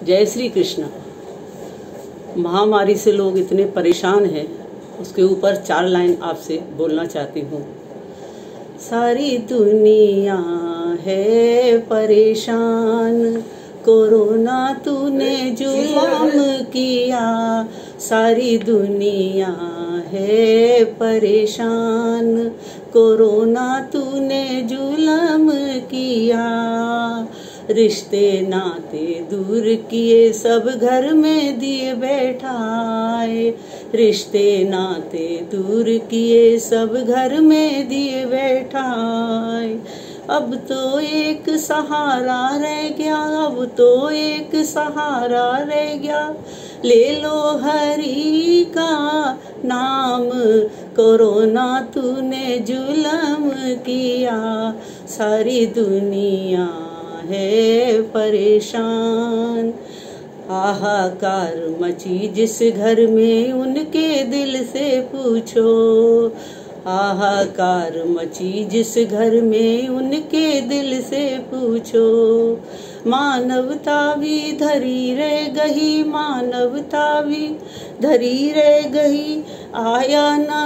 जय श्री कृष्ण। महामारी से लोग इतने परेशान हैं, उसके ऊपर 4 लाइन आपसे बोलना चाहती हूँ। सारी दुनिया है परेशान, कोरोना तूने जुल्म किया। सारी दुनिया है परेशान, कोरोना तूने जुल्म किया। रिश्ते नाते दूर किए, सब घर में दिए बैठाए। रिश्ते नाते दूर किए, सब घर में दिए बैठाए। अब तो एक सहारा रह गया, अब तो एक सहारा रह गया। ले लो हरि का नाम, कोरोना तूने जुल्म किया। सारी दुनिया है परेशान, हाहाकार मची जिस घर में उनके दिल से पूछो। हाहाकार मची जिस घर में उनके दिल से पूछो। मानवता भी धरी रह गई, मानवता भी धरी रह गई। आया ना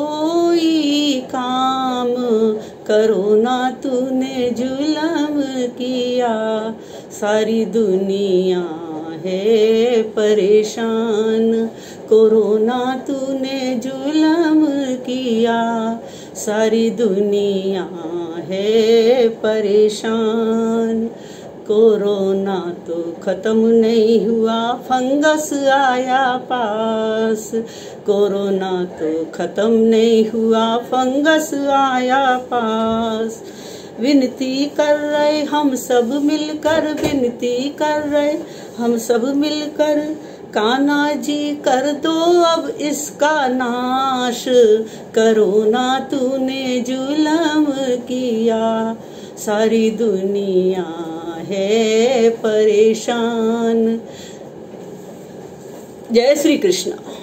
कोई काम, कोरोना तूने जुल्म किया। सारी दुनिया है परेशान, कोरोना तूने जुल्म किया। सारी दुनिया है परेशान, कोरोना तो खत्म नहीं हुआ, फंगस आया पास। कोरोना तो खत्म नहीं हुआ, फंगस आया पास। विनती कर रहे हम सब मिलकर, विनती कर रहे हम सब मिलकर। कान्हा जी कर दो अब इसका नाश, कोरोना तूने जुल्म किया। सारी दुनिया है परेशान। जय श्री कृष्ण।